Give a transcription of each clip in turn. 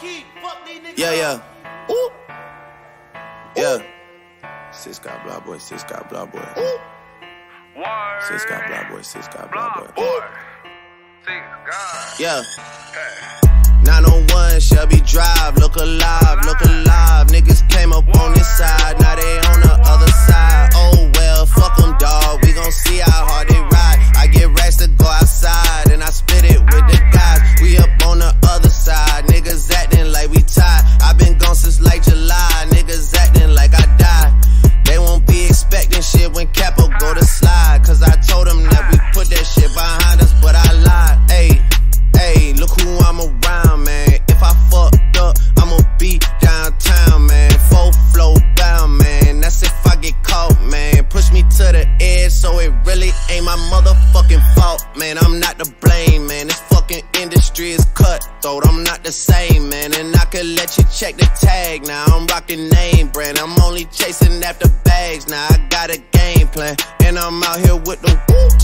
Keith, fuck these niggas. Yeah. Ooh. Yeah. Sis got BlocBoy, sis got BlocBoy. Word. Sis got BlocBoy, sis got BlocBoy. BlocBoy. Sis God. Yeah. 901 Shelby Drive, look alive, look alive. Niggas came up on this side, now they on the other side. Oh well, fuck them, dawg, we gon' see how hard they ride. I get racks to go outside, and I spit it with the guys. We up on the other side, niggas acting like we tied. I been gone since like July, niggas acting like I died. They won't be expecting shit when Capo go to slide, cause I told them that we put that shit behind us, but I lied. Hey, look who I'm around, man. If I fucked up, I'ma be downtown, man. Full flow bound, man. That's if I get caught, man. Push me to the edge, so it really ain't my motherfucking fault, man. I'm not to blame, man. This fucking industry is cutthroat. I'm not the same, man. And I could let you check the tag now. I'm rocking name brand. I'm only chasing after bags now. I got a game plan, and I'm out here with the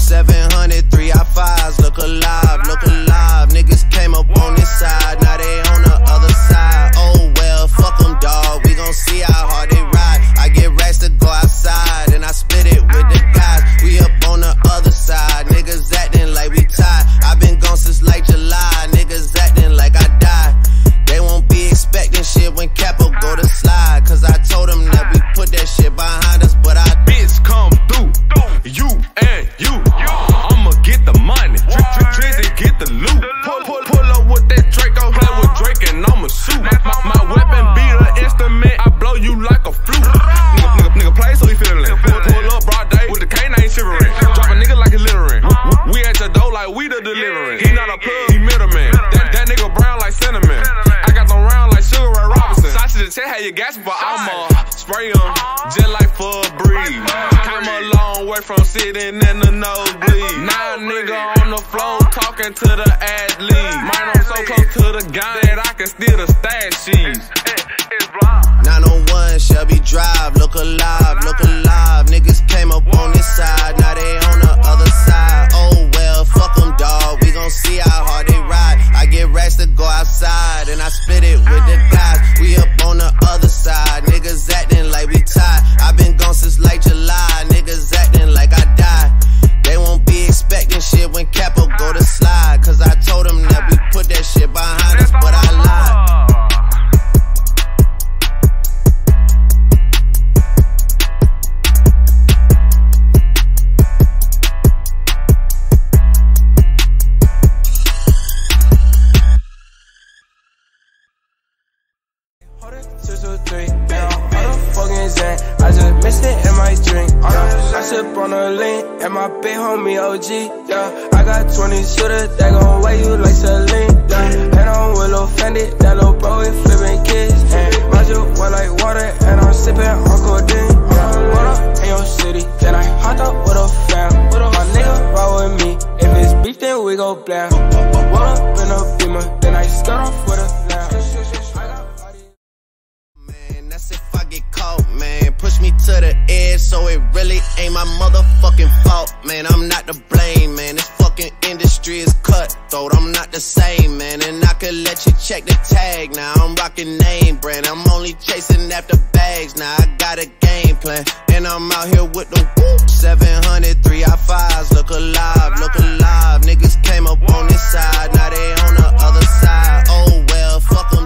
700 3i5s. Look alive, look alive. Niggas came up on this side, now they on the other side. Oh well, fuck them, dawg, we gon' see how hard they ride. I get racks to go outside, and I spit it with the guys. We up on the other side, niggas acting like we tied. I been gone since like July, niggas acting like I died. They won't be expecting shit when Capo go to slide, cause I told them that we put that shit behind us, but I bitch come through, you and you. I'ma get the money, Drizzy get the loot. Pull up with that Draco, play with Drake and I'ma shoot. My weapon be the instrument, I blow you like a flute. Nigga play so he feelin'. Pull up broad day with the canine shivering. Drop a nigga like he littering. We at your door like we the delivering. He not a plug, he middleman. That nigga brown like cinnamon. I got them round like Sugar Ray Robinson. Shot you to check how you gasping, but I'ma spray them just like for a breeze. Came a long way from sitting in the nosebleed. Now nigga on the floor talking to the athlete. Man, I'm so close to the gun that I can steal the stash sheets. 901 Shelby Drive, look alive, look alive. Niggas came up on this side, now they on the other side. Oh well, fuck them, dawg, we gon' see how hard they ride. I get racks to go outside, and I spit it with the guys. We up on the other side, niggas acting like we tied. I been gone since like July, niggas acting like I died. They won't be expecting shit when Capo go to slide, cause I told them that we put that shit behind us, but I lied. I just missed it in my drink. I sip on a lean and my big homie OG. Yeah, I got 20 shooters that gon' weigh you like Celine. Yeah, and I'm with Lil Fendi, that little bro is flipping kids. And my juice wet like water, and I'm sipping Uncle Dean. What up in your city? Then I hopped up with a fam. My nigga roll with me. If it's beef, then we go blam. What up in a Beamer? Then I start off with a lamb. If I get caught, man, push me to the edge, so it really ain't my motherfucking fault, man. I'm not to blame, man. This fucking industry is cutthroat. I'm not the same, man. And I could let you check the tag now. I'm rocking name brand. I'm only chasing after bags now. I got a game plan, and I'm out here with the 700 3i5s. Look alive, look alive. Niggas came up on this side, now they on the other side. Oh well, fuck 'em.